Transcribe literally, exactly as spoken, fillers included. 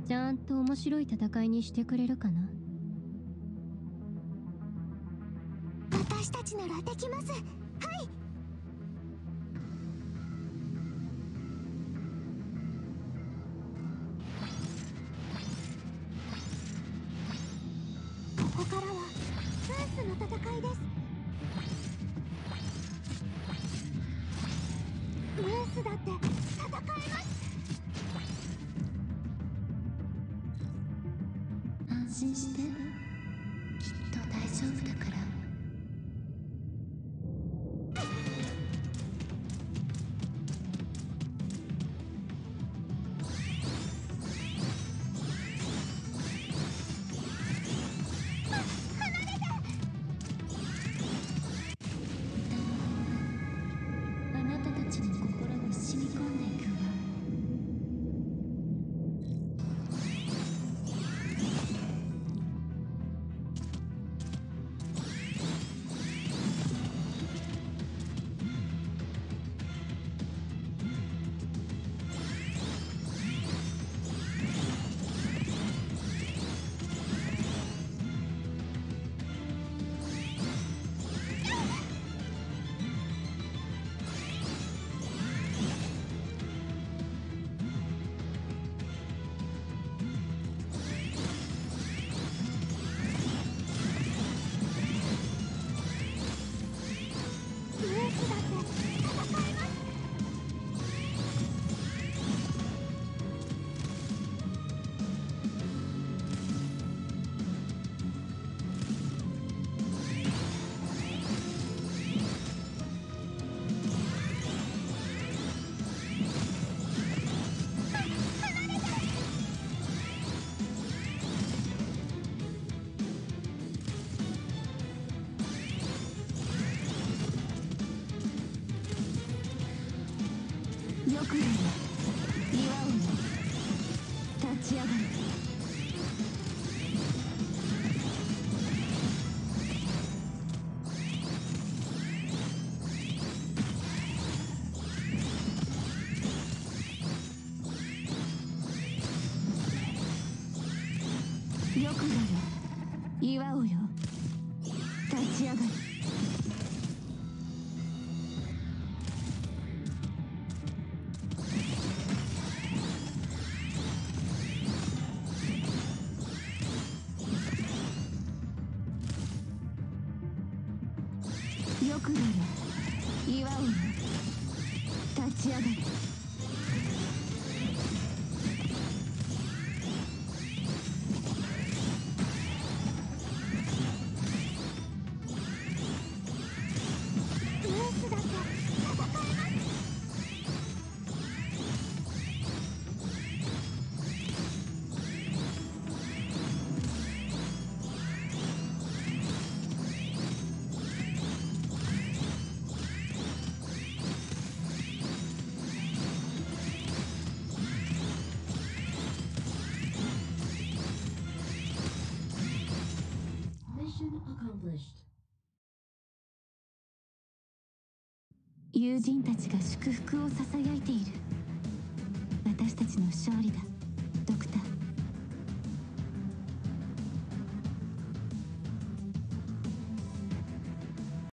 ちゃんと面白い戦いにしてくれるかな。 私たちならできます。はい。ここからはファースの戦いです。ムースだって戦えます。 安心して、きっと大丈夫だから。あなたたちの心に染み込んでいくわ。 ムースだって戦えます。 よく言うよ、祝うよ、立ち上がる。よくだよ、祝うよ、立ち上がる。よくだよ、祝うよ、立ち上がる。 ムースだって戦えます。 友人たちが祝福をささやいている。私たちの勝利だ。